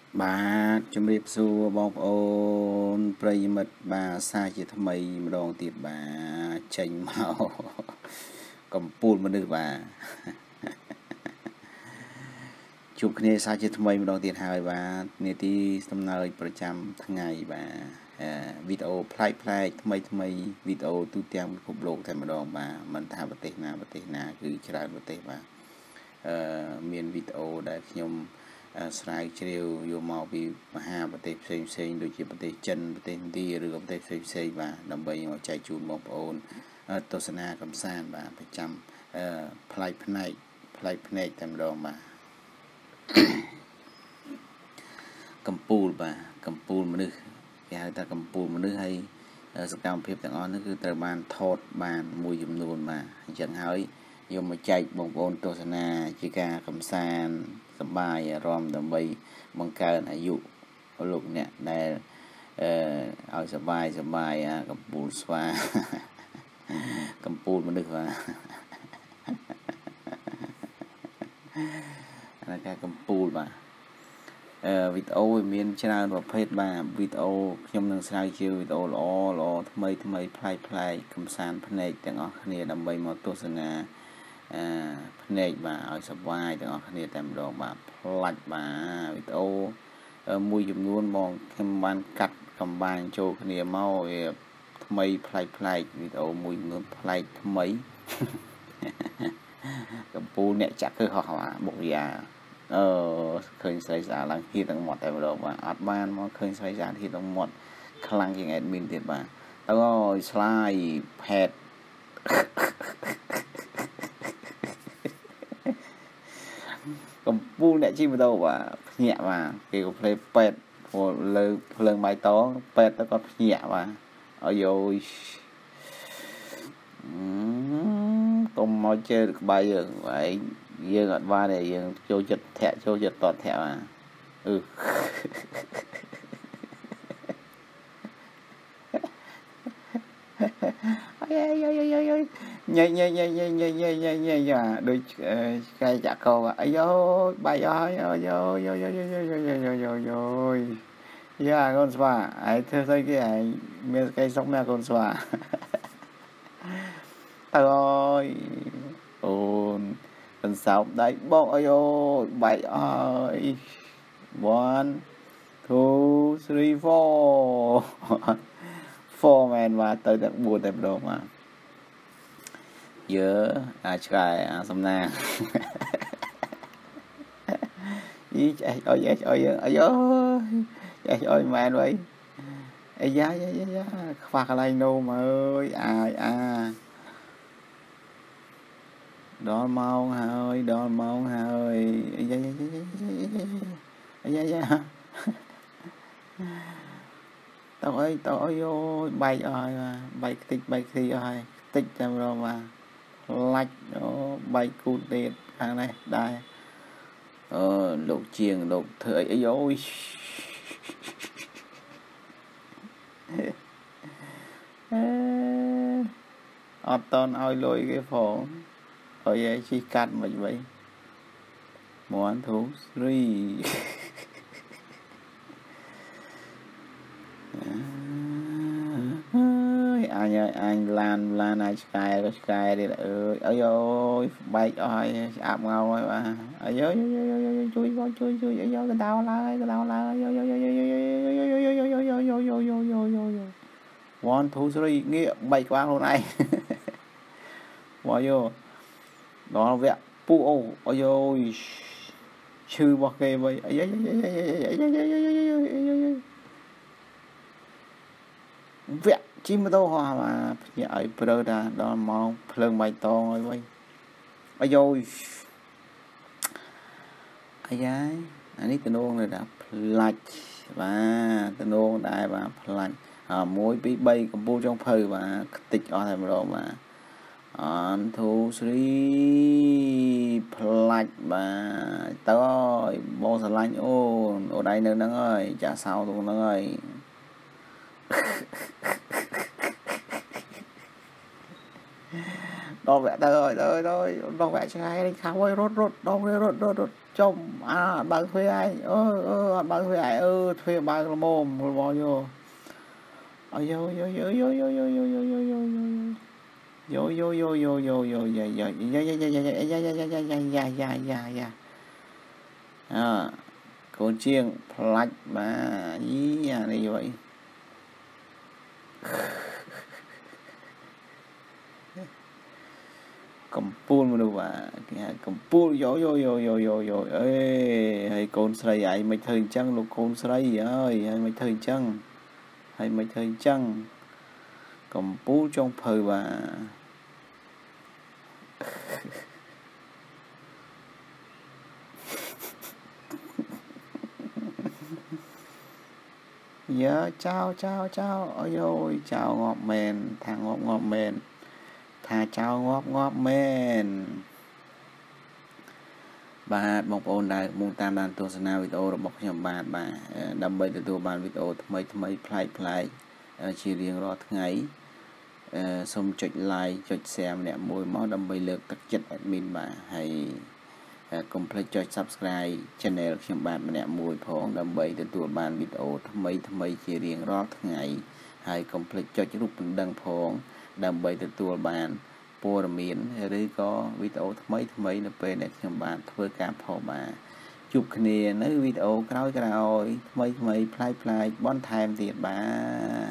បាទជំរាបសួរបងប្អូនប្រិយមិត្តបាទសារជាថ្មីម្ដងទៀតបាទចេញមកកំពូលមនុស្សបាទជួបគ្នាសារជាថ្មីម្ដងទៀតហើយបាទនាទីសំណើចប្រចាំថ្ងៃបាទវីដេអូប្លែកថ្មីវីដេអូទូទាំងពិភពលោកតែម្ដងបាទមិនថាប្រទេសណាគឺច្រើនប្រទេសបាទមានវីដេអូដែលខ្ញុំស្រាវជ្រាវយកមកពីមហាប្រទេសផ្សេងដូចជាប្រទេសចិនប្រទេសឥណ្ឌាឬក៏ប្រទេសផ្សេងបាទដើម្បីមកចែកជូនបងប្អូនទស្សនាកំសាន្តបាទប្រចាំផ្លែកភ្នែកតែម្ដងបាទកម្ពូលបាទកម្ពូលមនុស្សគេហៅថាកម្ពូលមនុស្សហើយសកម្មភាពទាំងអស់នោះគឺត្រូវបានថតបានមួយចំនួនបាទអញ្ចឹងហើយយកមកចែកបងប្អូនទស្សនាជាការកំសាន្តសប្បាយអារម្មណ៍ដើម្បីបង្កើនអាយុលោកអ្នកដែលឲ្យសប្បាយកម្ពូលស្វាកម្ពូលមនុស្សបាទអាការកម្ពូលបាទវីដេអូមានច្រើនប្រភេទបាទវីដេអូខ្ញុំនឹងស្រាវជ្រាវវីដេអូល្អថ្មីប្លែកកំសាន្តភ្នែកទាំងអស់គ្នាដើម្បីមកទស្សនាភ្នែកបាទឲ្យសប្បាយទាំងអស់គ្នាតែម្ដងបាទផ្លាច់បាទវីដេអូមួយចំនួនមកខ្ញុំបានកាត់កំបាញ់ចូលគ្នាមកវាថ្មីប្លែកវីដេអូមួយចំនួនប្លែកថ្មីកម្ពុជាអ្នកចាក់គឺហោះបាទបុកយ៉ាឃើញស្រីស្អាតឡើងហៀទាំងមាត់តែម្ដងបាទអត់បានមកឃើញស្រីស្អាតហៀទាំងមាត់ខ្លាំងជាងអេដមីនទៀតបាទទៅអើយស្លាយផេតកម្ពុជាអ្នកជិះម៉ូតូបាទភ្ញាក់បាទគេក៏ផ្លេពេតព្រោះលើភ្លើងបៃតងពេតទៅគាត់ភ្ញាក់បាទអាយយកុំមកជើក្បាយយើងអត់បានទេយើងចូលចិត្តធាក់ចូលចិត្តតតធាក់បាទញ៉ៃដូចឆ្កែចាក់កោអាយបាយអើយយ៉ាកូនស្វាឯងធ្វើស្អីគេឯងមានស្កៃសុកណាកូនស្វាទៅអើយអូនមិនសោបដៃបោកអាយបាយអើយ1 2 3 4 មែនបាទទៅតែ4តែម្ដងបាទយើឆ្កែសំណាងអីឆ្អេះអុយអាយអុយមែនវ៉ៃអាយ៉ាខ្វះកន្លែងនោមអើយដល់ម៉ោងហើយអាយ៉ាតើអីយោបែកអស់ហើយបែកខ្ទេចអស់ហើយខ្ទេចតែម្ដងបាទឡាច់បែកគូតទៀតខាងនេះដែរលោកជាងលោកធ្វើអីយោអត់តន់ឲ្យលុយគេផងឲ្យឯងជិះកាត់មិនវិញ1 2 3អញឡានឲ្យឆ្កែទៀតអើយអាយបែកអស់ហើយស្អាប់ងៅហើយបាទអាយជួយអាយកដោឡើយ1 2 3ងាកបែកក្បាលខ្លួនឯងមកយោដល់វគ្គពូអូអាយឈឺរបស់គេវិញអាយវគ្គជិះម៉ូតូហោះបាទភ្ញាក់ឲ្យព្រើតាដល់ម៉ោងភ្លើងបៃតងហើយវិញអាយអានេះតំណងនៅថាផ្លាច់បាទតំណងដែរបាទផ្លាច់1 2 3កម្ពុជាចុងភៅបាទខ្ទេចអស់តែម្ដងបាទ1 2 3ផ្លាច់បាទទៅអើយបងស្រឡាញ់អូនដៃនៅហ្នឹងហើយចាសោទៅហ្នឹងហើយដ đo vẽ tới đo vẽ cho ai khao ơi rốt đo vẽ rốt chồng bằng thuê ai bằng thuê ai thuê bằng là mồm bao nhiêu yo yo yo yo yo yo yo yo yo yo yo yo yo yo yo yo dạ con chiêng plach mà ý này vậy cầm pul mà đâu mà cầm pul yo ê hay con sấy ấy mấy thời trăng lục con sấy ơi hay mấy thời trăng cầm pul trong phơi và dạ chào ôi ôi chào ngọt mền thằng ngọt mền thà chào ngọt mềnបាទបងប្អូនដែលមកតាមដានទស្សនាវីដេអូរបស់ខ្ញុំបាទដើម្បីទទួលបានវីដេអូថ្មីប្លែកជារៀងរាល់ថ្ងៃសូមចុច like ចុច share ម្នាក់មួយមកដើម្បីលើកទឹកចិត្ត admin បាទហើយកុំភ្លេចចុច subscribe channel ខ្ញុំបាទម្នាក់មួយផងដើម្បីទទួលបានវីដេអូថ្មីជារៀងរាល់ថ្ងៃហើយកុំភ្លេចចុចរូបបណ្ដឹងផងដើម្បីទទួលបានព័ត៌មានឬក៏វីដេអូថ្មីនៅពេលដែលខ្ញុំបានធ្វើការផុសបាទជួបគ្នានៅវីដេអូក្រោយថ្មីប្លែកបន្ថែមទៀតបាទ